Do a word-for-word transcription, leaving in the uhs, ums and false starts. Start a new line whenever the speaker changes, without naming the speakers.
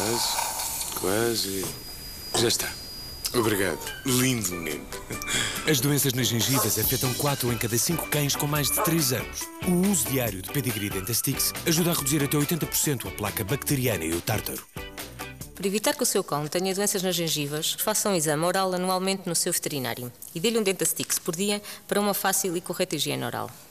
Quase, quase. Já está. Obrigado. Lindo menino.
As doenças nas gengivas afetam quatro em cada cinco cães com mais de três anos. O uso diário de Pedigree Dentastix ajuda a reduzir até oitenta por cento a placa bacteriana e o tártaro.
Para evitar que o seu cão tenha doenças nas gengivas, faça um exame oral anualmente no seu veterinário e dê-lhe um Dentastix por dia para uma fácil e correta higiene oral.